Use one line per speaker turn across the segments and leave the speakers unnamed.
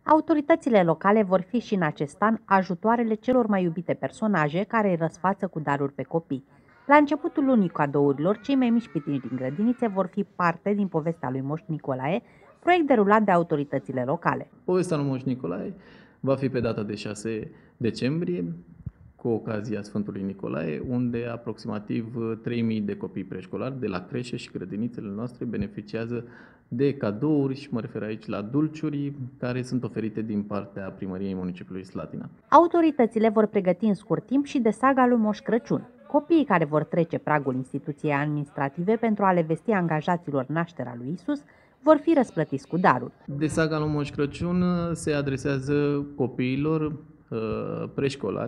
Autoritățile locale vor fi și în acest an ajutoarele celor mai iubite personaje care îi răsfață cu daruri pe copii. La începutul lunii cadourilor, cei mai mici pitinici din grădinițe vor fi parte din povestea lui Moș Nicolae, proiect derulat de autoritățile locale.
Povestea lui Moș Nicolae va fi pe data de 6 decembrie, cu ocazia Sfântului Nicolae, unde aproximativ 3.000 de copii preșcolari de la creșe și grădinițele noastre beneficiază de cadouri și mă refer aici la dulciuri care sunt oferite din partea Primăriei Municipiului Slatina.
Autoritățile vor pregăti în scurt timp și de saga lui Moș Crăciun. Copiii care vor trece pragul instituției administrative pentru a le vesti angajaților nașterea lui Isus vor fi răsplătiți cu daruri.
De saga lui Moș Crăciun se adresează copiilor preșcolari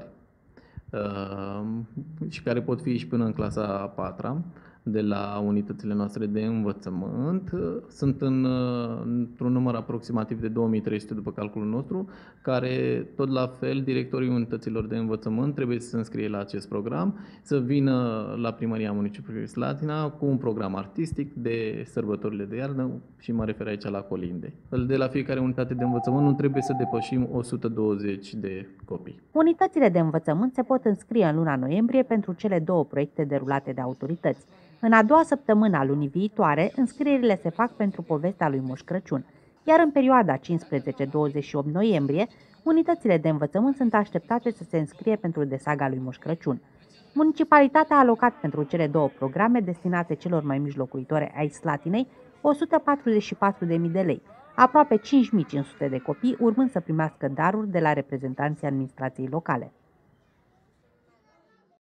și care pot fi și până în clasa a 4-a de la unitățile noastre de învățământ. Sunt într-un număr aproximativ de 2300 după calculul nostru, care tot la fel directorii unităților de învățământ trebuie să se înscrie la acest program, să vină la Primăria Municipiului Slatina cu un program artistic de sărbătorile de iarnă și mă refer aici la colinde. De la fiecare unitate de învățământ nu trebuie să depășim 120 de copii.
Unitățile de învățământ se pot înscrie în luna noiembrie pentru cele două proiecte derulate de autorități. În a doua săptămână a lunii viitoare, înscrierile se fac pentru povestea lui Moș Crăciun, iar în perioada 15-28 noiembrie, unitățile de învățământ sunt așteptate să se înscrie pentru de saga lui Moș Crăciun. Municipalitatea a alocat pentru cele două programe destinate celor mai mici locuitori ai Slatinei 144.000 de lei, aproape 5.500 de copii urmând să primească daruri de la reprezentanții administrației locale.